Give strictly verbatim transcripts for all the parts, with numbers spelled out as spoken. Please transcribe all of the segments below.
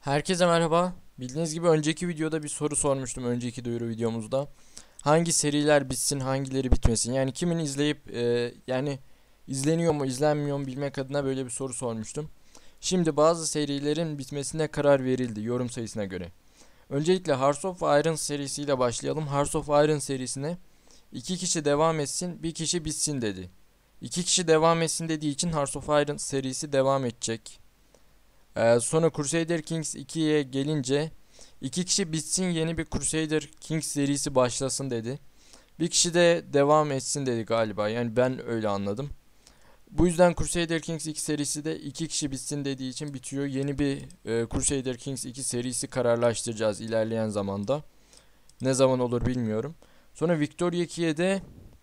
Herkese merhaba. Bildiğiniz gibi önceki videoda bir soru sormuştum önceki duyuru videomuzda. Hangi seriler bitsin, hangileri bitmesin? Yani kimin izleyip e, yani izleniyor mu, izlenmiyor mu bilmek adına böyle bir soru sormuştum. Şimdi bazı serilerin bitmesine karar verildi yorum sayısına göre. Öncelikle Hearts of Iron serisiyle başlayalım. Hearts of Iron serisine iki kişi devam etsin, bir kişi bitsin dedi. İki kişi devam etsin dediği için Hearts of Iron serisi devam edecek. Ee, sonra Crusader Kings ikiye gelince iki kişi bitsin, yeni bir Crusader Kings serisi başlasın dedi. Bir kişi de devam etsin dedi galiba. Yani ben öyle anladım. Bu yüzden Crusader Kings iki serisi de iki kişi bitsin dediği için bitiyor. Yeni bir e, Crusader Kings iki serisi kararlaştıracağız ilerleyen zamanda. Ne zaman olur bilmiyorum. Sonra Victoria ikiye de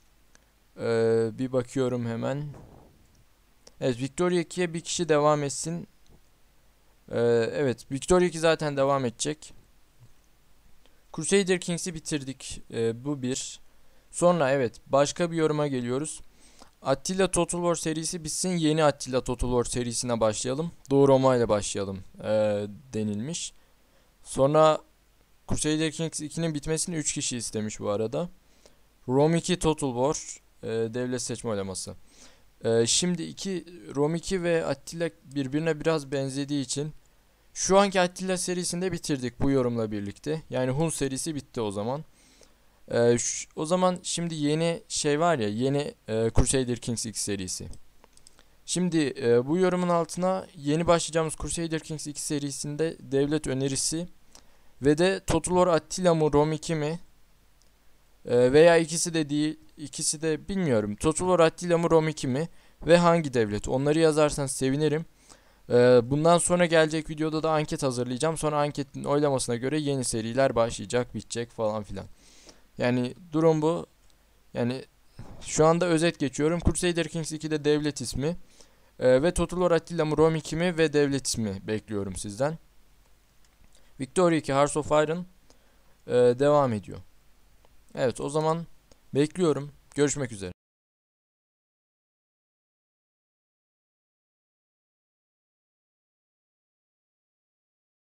e, bir bakıyorum hemen. Evet, Victoria ikiye bir kişi devam etsin. Ee, evet, Victoria iki zaten devam edecek. Crusader Kings'i bitirdik. Ee, bu bir. Sonra evet, başka bir yoruma geliyoruz. Attila Total War serisi bitsin, yeni Attila Total War serisine başlayalım. Doğu Roma ile başlayalım ee, denilmiş. Sonra Crusader Kings ikinin bitmesini üç kişi istemiş bu arada. Rome iki Total War e, devlet seçme oylaması. E, şimdi iki Rome iki ve Attila birbirine biraz benzediği için şu anki Attila serisinde bitirdik bu yorumla birlikte. Yani Hun serisi bitti o zaman. Ee, ş- o zaman şimdi yeni şey var ya, yeni e, Crusader Kings iki serisi. Şimdi e, bu yorumun altına yeni başlayacağımız Crusader Kings iki serisinde devlet önerisi ve de Total War Attila mı Rome iki mi? E, veya ikisi de değil, ikisi de bilmiyorum. Total War Attila mı Rome iki mi? Ve hangi devlet? Onları yazarsan sevinirim. Ee, bundan sonra gelecek videoda da anket hazırlayacağım. Sonra anketin oylamasına göre yeni seriler başlayacak, bitecek falan filan. Yani durum bu. Yani şu anda özet geçiyorum. Crusader Kings ikide devlet ismi ee, ve Total War Attila mı Rome iki mi ve devlet ismi bekliyorum sizden. Victoria iki Hearts of Iron ee, devam ediyor. Evet, o zaman bekliyorum. Görüşmek üzere.